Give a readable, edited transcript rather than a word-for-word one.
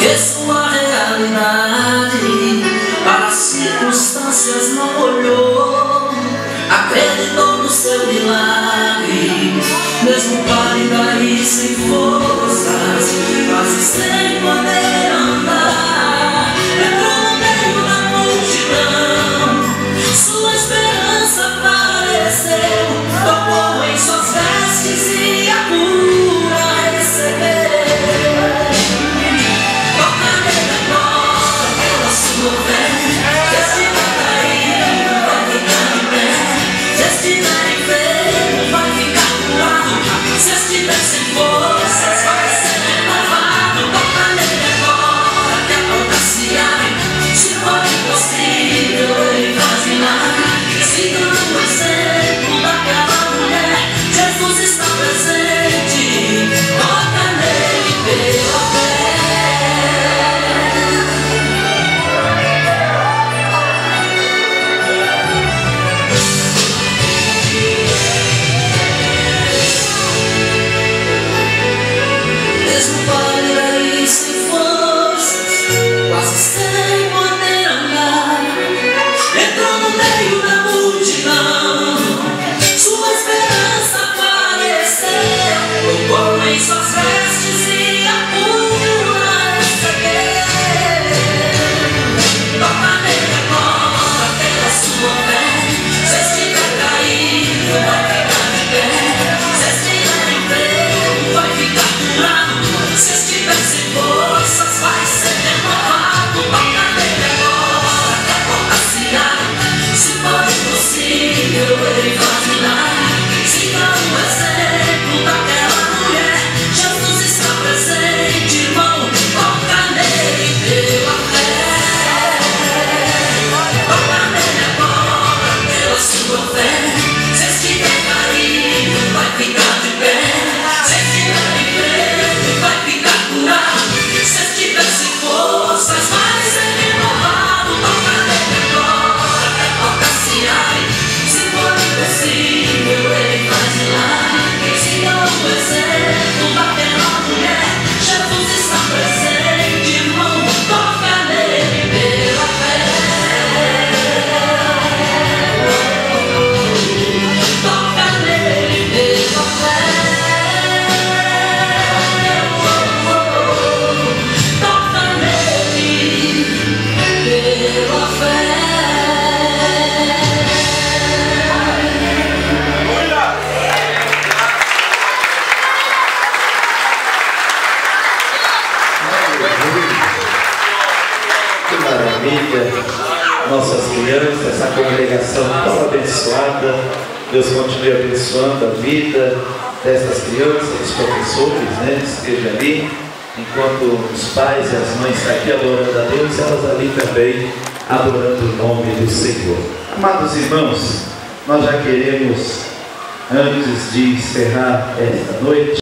que sua realidade para as circunstâncias não olhou, acreditou no seu milagre, mesmo pálida e sem forças, quase sem poder andar, entrou no meio da multidão, sua esperança apareceu, tocou em suas vestes e a cura recebeu. Toca nele agora pela sua fé, se estiver caído vai ficar de pé, se estiver enfermo vai ficar curado, se estiver sem forças vai ser renovado. Toca nele agora que a porta se abre, se for impossível ele faz milagre. Siga o exemplo daquela mulher, Jesus está presente, toca nele pela fé. Mesmo pálida e sem forças, quase sem poder andar, entrou no meio da multidão, sua esperança apareceu, tocou em suas vestes e a cura recebeu. Toca nele agora pela sua fé, se estiver caído vai ficar de pé, se estiver enfermo vai ficar curado, se estiver sem forças vai ser renovado. Toca nele agora que a porta se abre, se for impossível ele faz milagre. Siga o exemplo daquela mulher, Jesus está presente, irmão, toca nele pela fé. Toca nele agora pela sua fé, se estiver caído vai ficar de pé, se estiver enfermo vai ficar curado, se estiver sem forças vai ser renovado. Toca nele agora que a porta se abre, se for impossível ele faz milagre. Siga o exemplo daquela mulher, Jesus está presente, irmão, toca nele pela fé. Toca nele pela fé. Toca nele pela fé. Que maravilha! Nossas crianças, essa congregação tão abençoada. Deus continue abençoando a vida dessas crianças, dos professores, né? Esteja ali, enquanto os pais e as mães estão aqui adorando a Deus, elas ali também adorando o nome do Senhor. Amados irmãos, nós já queremos, antes de encerrar esta noite,